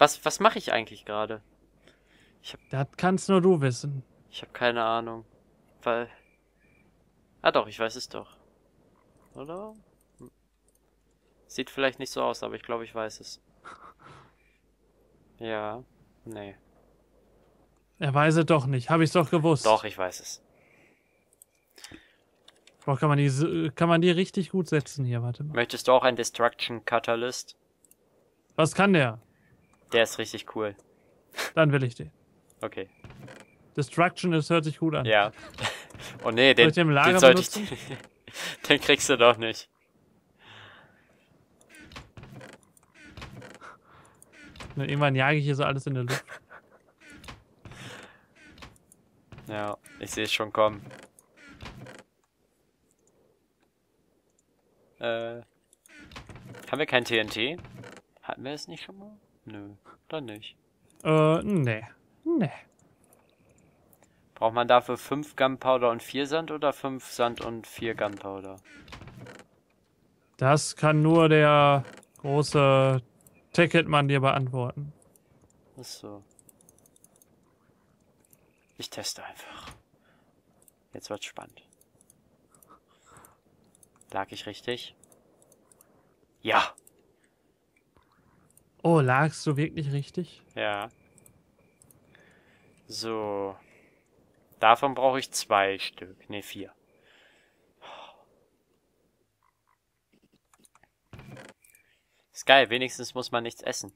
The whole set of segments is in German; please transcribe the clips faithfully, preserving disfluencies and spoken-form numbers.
Was, was mache ich eigentlich gerade? Das kannst nur du wissen. Ich habe keine Ahnung. Weil... Ah doch, ich weiß es doch. Oder? Hm. Sieht vielleicht nicht so aus, aber ich glaube, ich weiß es. Ja. Nee. Er weiß es doch nicht. Habe ich's doch Doch, gewusst. ich weiß es. Boah, kann man die, so- kann man die richtig gut setzen hier. Warte mal. Möchtest du auch ein Destruction Catalyst? Was kann der? Der ist richtig cool. Dann will ich den. Okay. Destruction, das hört sich gut an. Ja. Oh nee, Soll ich den, den im den Lager sollte ich... benutzen? Den kriegst du doch nicht. Ne, irgendwann jage ich hier so alles in der Luft. Ja, ich sehe es schon kommen. Äh... Haben wir kein T N T? Hatten wir es nicht schon mal? Nö, dann nicht. Äh, nee. Nee. Braucht man dafür fünf Gunpowder und vier Sand oder fünf Sand und vier Gunpowder? Das kann nur der große Ticketmann dir beantworten. Ach so. Ich teste einfach. Jetzt wird's spannend. Lag ich richtig? Ja. Oh, lagst du wirklich richtig? Ja. So. Davon brauche ich zwei Stück. Ne, vier. Ist geil, wenigstens muss man nichts essen.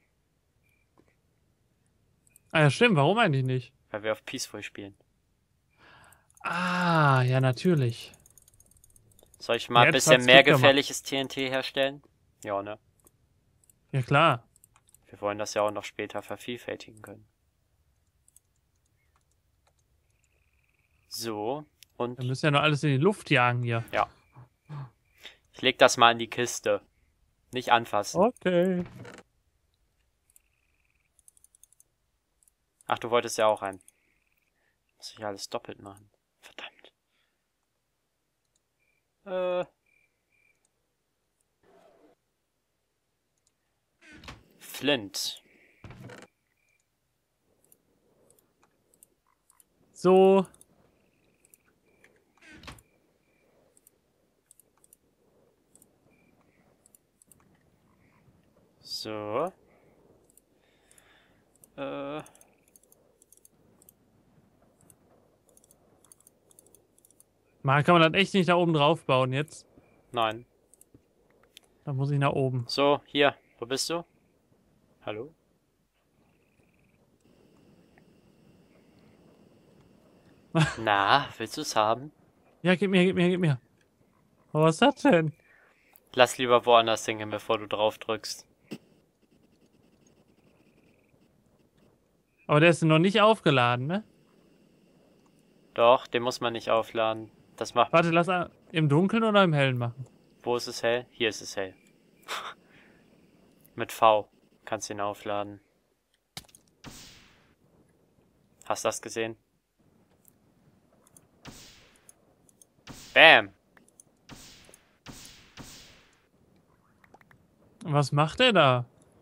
Ah ja, stimmt. Warum eigentlich nicht? Weil wir auf Peaceful spielen. Ah, ja, natürlich. Soll ich mal ein Jetzt bisschen hat's mehr Klick gemacht. gefährliches T N T herstellen? Ja, ne? Ja, klar. Wir wollen das ja auch noch später vervielfältigen können. So. Und... Wir müssen ja noch alles in die Luft jagen hier. Ja. Ich leg das mal in die Kiste. Nicht anfassen. Okay. Ach, du wolltest ja auch rein. Muss ich alles doppelt machen. Verdammt. Äh. Flint. So. So. Äh. Mal kann man das echt nicht da oben drauf bauen jetzt. Nein. Da muss ich nach oben. So, hier. Wo bist du? Hallo? Na, willst du es haben? Ja, gib mir, gib mir, gib mir. Aber was ist das denn? Lass lieber woanders hingehen, bevor du drauf drückst. Aber der ist noch nicht aufgeladen, ne? Doch, den muss man nicht aufladen. Das macht... Warte, lass a- im Dunkeln oder im Hellen machen. Wo ist es hell? Hier ist es hell. Mit V kannst du ihn aufladen. Hast du das gesehen? Bam! Was macht der da?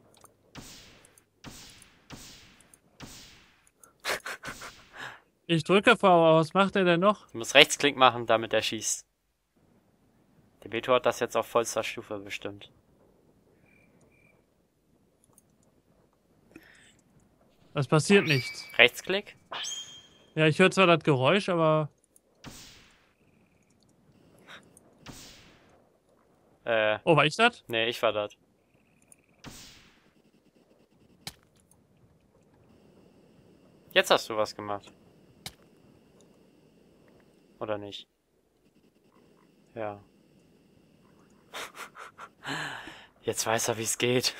Ich drücke V, aber was macht er denn noch? Du musst Rechtsklick machen, damit er schießt. Der Beto hat das jetzt auf vollster Stufe bestimmt. Es passiert nichts. Rechtsklick? Ja, ich höre zwar das Geräusch, aber... Äh, Oh, war ich das? nee, ich war das. Jetzt hast du was gemacht. Oder nicht? Ja. Jetzt weiß er, wie es geht.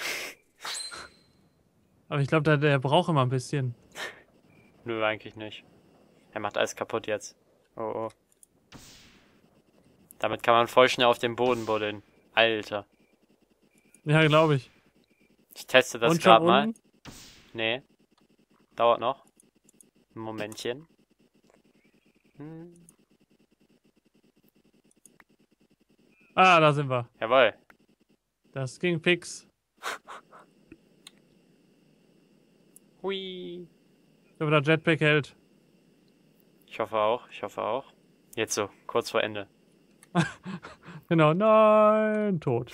Aber ich glaube, der, der braucht immer ein bisschen. Nö, eigentlich nicht. Er macht alles kaputt jetzt. Oh, oh. Damit kann man voll schnell auf den Boden buddeln. Alter. Ja, glaube ich. Ich teste das Und schon gerade mal. unten? Nee. Dauert noch. Ein Momentchen. Hm. Ah, da sind wir. Jawohl. Das ging fix. Hui. Ich hoffe, der Jetpack hält. Ich hoffe auch, ich hoffe auch. Jetzt so, kurz vor Ende. Genau, nein, tot.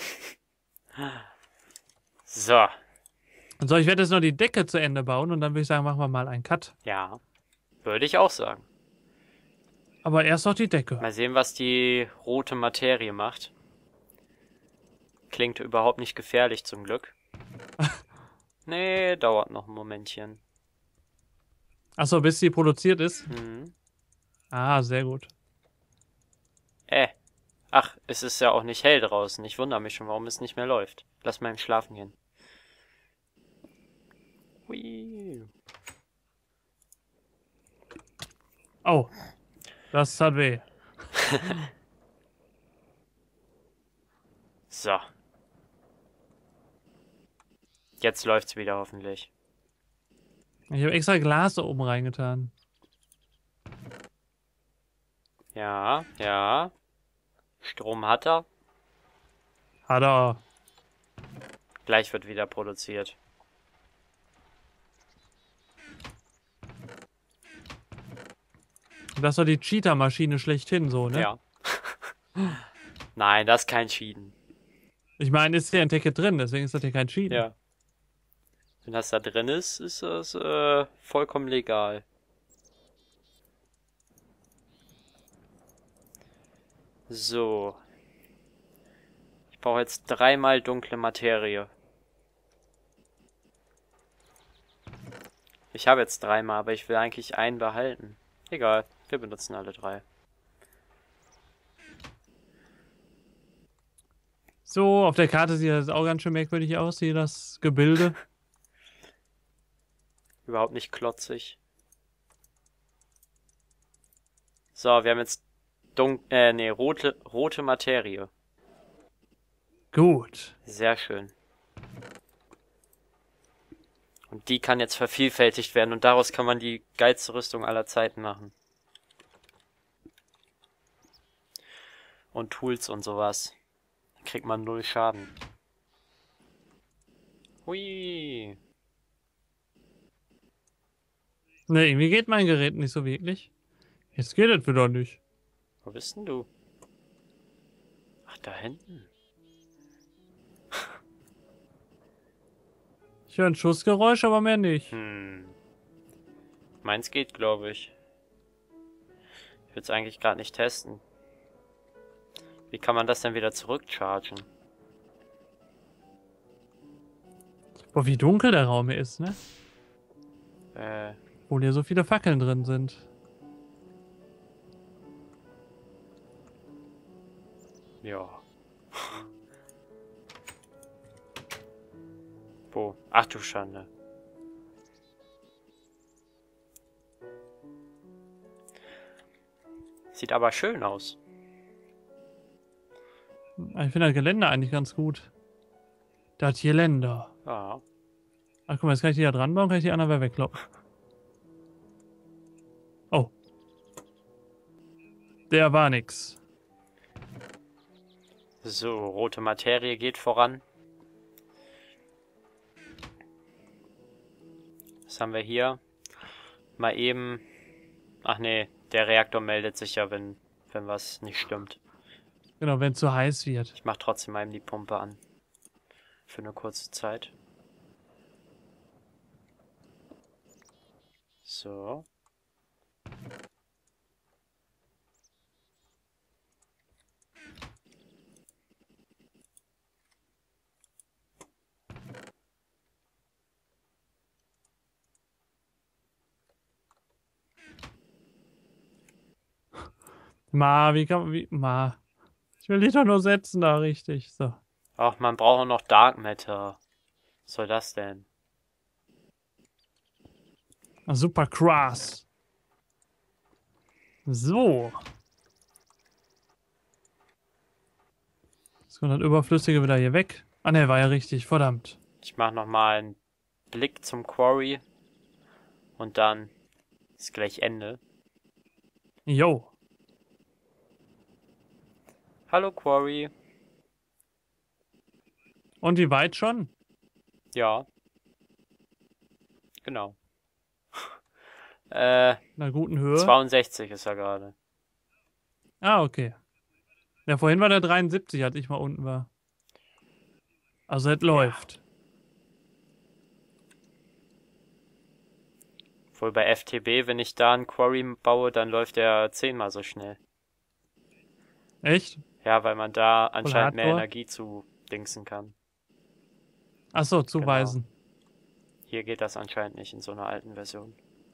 So. So, ich werde jetzt noch die Decke zu Ende bauen und dann würde ich sagen, machen wir mal einen Cut. Ja, würde ich auch sagen. Aber erst noch die Decke. Mal sehen, was die rote Materie macht. Klingt überhaupt nicht gefährlich, zum Glück. Nee, dauert noch ein Momentchen. Achso, bis sie produziert ist. Mhm. Ah, sehr gut. Äh. Ach, es ist ja auch nicht hell draußen. Ich wundere mich schon, warum es nicht mehr läuft. Lass mal im Schlafen gehen. Hui. Oh, das tat weh. So. Jetzt läuft's wieder hoffentlich. Ich habe extra Glas da oben reingetan. Ja, ja. Strom hat er. Hat er. Gleich wird wieder produziert. Das war die Cheater-Maschine schlechthin, so, ne? Ja. Nein, das ist kein Cheaten. Ich meine, ist ja ein Ticket drin, deswegen ist das hier kein Cheaten. Ja. Wenn das da drin ist, ist das äh, vollkommen legal. So. Ich brauche jetzt dreimal dunkle Materie. Ich habe jetzt dreimal, aber ich will eigentlich einen behalten. Egal, wir benutzen alle drei. So, auf der Karte sieht das auch ganz schön merkwürdig aus, hier das Gebilde. Überhaupt nicht klotzig. So, wir haben jetzt dunk äh, nee, rote, rote Materie. Gut. Sehr schön. Und die kann jetzt vervielfältigt werden und daraus kann man die geilste Rüstung aller Zeiten machen. Und Tools und sowas. Dann kriegt man null Schaden. Hui. Ne, irgendwie geht mein Gerät nicht so wirklich. Jetzt geht es wieder nicht. Wo bist denn du? Ach, da hinten. Ich höre ein Schussgeräusch, aber mehr nicht. Hm. Meins geht, glaube ich. Ich will es eigentlich gerade nicht testen. Wie kann man das denn wieder zurückchargen? Boah, wie dunkel der Raum hier ist, ne? Äh, Obwohl hier so viele Fackeln drin sind. ja. Wo? Ach du Schande. Sieht aber schön aus. Ich finde das Geländer eigentlich ganz gut. Das Geländer. Ja. Ach guck mal, jetzt kann ich die da dran bauen, kann ich die anderen wegkloppen. Oh. Der war nix. So, rote Materie geht voran. Was haben wir hier? Mal eben... Ach nee, der Reaktor meldet sich ja, wenn, wenn was nicht stimmt. Genau, wenn es zu heiß wird. Ich mach trotzdem mal eben die Pumpe an. Für eine kurze Zeit. So. Ma, wie kann man, wie, ma. Ich will die doch nur setzen da, richtig. So. Ach, man braucht auch noch Dark Matter. Was soll das denn? Ah, super krass. So. Jetzt kommt das Überflüssige wieder hier weg. Ah ne, war ja richtig, verdammt. Ich mach nochmal einen Blick zum Quarry. Und dann ist gleich Ende. Jo. Hallo Quarry. Und wie weit schon? Ja. Genau. Äh, In einer guten Höhe. zweiundsechzig ist er gerade. Ah, okay. Ja, vorhin war der dreiundsiebzig, als ich mal unten war. Also, es Ja. läuft. Wohl bei F T B, wenn ich da einen Quarry baue, dann läuft der zehnmal so schnell. Echt? Ja, weil man da Voll anscheinend mehr Hardcore? Energie zu dingsen kann. Achso, Genau. zuweisen. Hier geht das anscheinend nicht in so einer alten Version.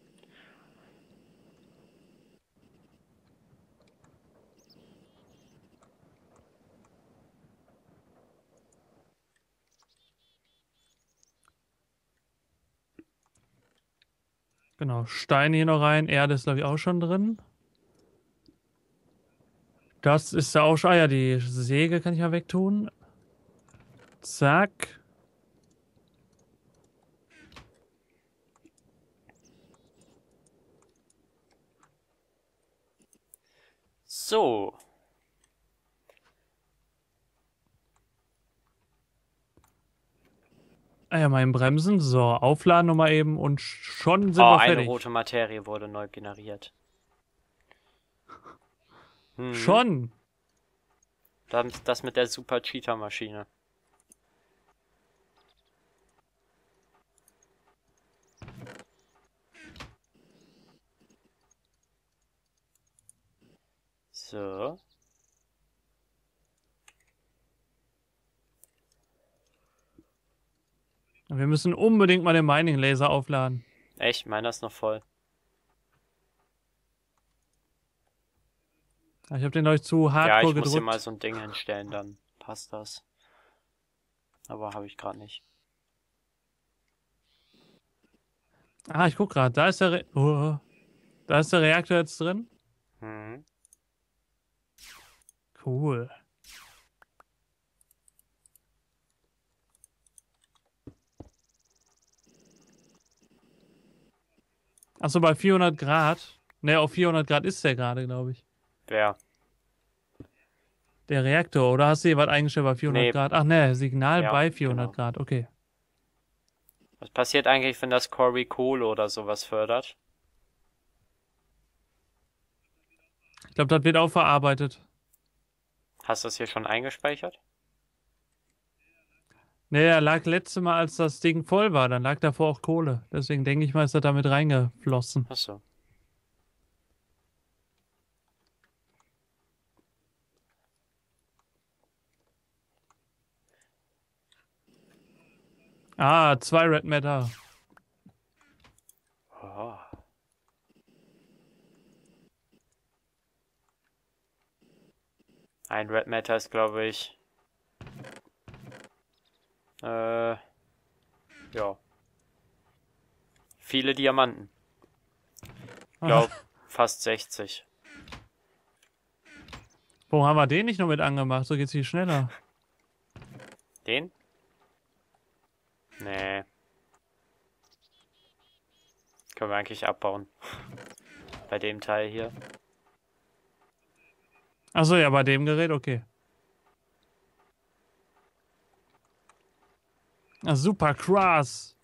Genau, Steine hier noch rein. Erde ist, glaube ich, auch schon drin. Das ist ja auch schon. Ah ja, die Säge kann ich mal wegtun. Zack. So. Ah ja, mein Bremsen. So, aufladen nochmal eben und schon sind Oh, wir eine fertig. rote Materie wurde neu generiert. Mhm. Schon. Das, das mit der Super Cheetah Maschine. So. Wir müssen unbedingt mal den Mining Laser aufladen. Echt? Meiner ist noch voll. Ich habe den euch zu Ja, hardcore ich muss hier mal gedrückt. so ein Ding hinstellen, dann passt das. Aber habe ich gerade nicht. Ah, ich guck gerade. Da ist der Re oh, da ist der Reaktor jetzt drin. Mhm. Cool. Achso, bei vierhundert Grad. Ne, auf vierhundert Grad ist der gerade, glaube ich. Wer? Der Reaktor. Oder hast du hier was eingestellt bei vierhundert Nee. Grad? Ach ne, Signal Ja, bei vierhundert genau. Grad. Okay. Was passiert eigentlich, wenn das Quarry Kohle oder sowas fördert? Ich glaube, das wird auch verarbeitet. Hast du das hier schon eingespeichert? Ne, er lag letzte Mal, als das Ding voll war. Dann lag davor auch Kohle. Deswegen denke ich mal, ist er damit reingeflossen. Achso. Ah, zwei Red Matter. Oh. Ein Red Matter ist, glaube ich. Äh. Ja. Viele Diamanten. Ich glaube, fast sechzig. Warum haben wir den nicht noch mit angemacht? So geht's viel schneller. Den? Nee. Können wir eigentlich abbauen. Bei dem Teil hier. Achso, ja, bei dem Gerät, okay. Ah, super krass.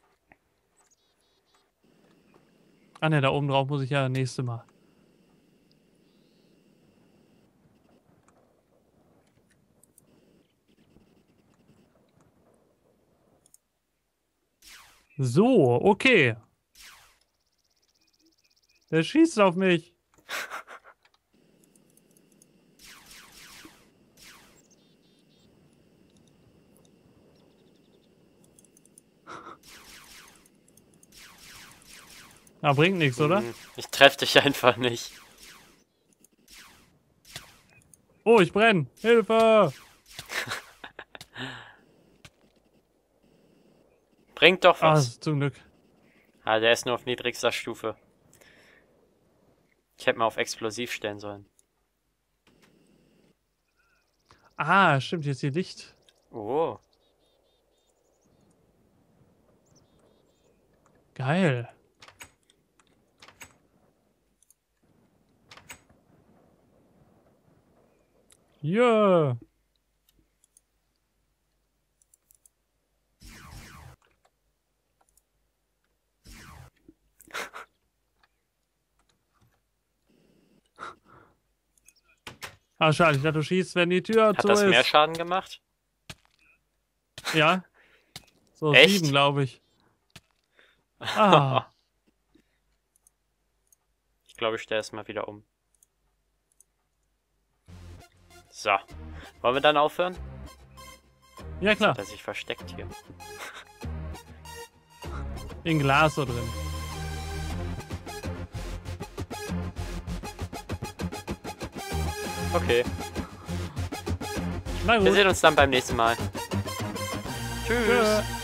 Ah ne, da oben drauf muss ich ja nächste Mal. So, okay. Der schießt auf mich. Ah, bringt nichts, oder? Hm, ich treffe dich einfach nicht. Oh, ich brenne. Hilfe! Bringt doch Ah, was. zum Glück. Ah, der ist nur auf niedrigster Stufe. Ich hätte mal auf explosiv stellen sollen. Ah, stimmt, jetzt hier Licht. Oh. Geil. Ja. Ah, schade. Ich dachte, du schießt, wenn die Tür Hat zu das ist. mehr Schaden gemacht? Ja. So Echt? sieben, glaube ich. Ah. Ich glaube, ich stelle es mal wieder um. So. Wollen wir dann aufhören? Ja, klar. Hat er sich versteckt hier. In Glas so drin. Okay. Na Wir gut. sehen uns dann beim nächsten Mal. Tschüss. Tschö.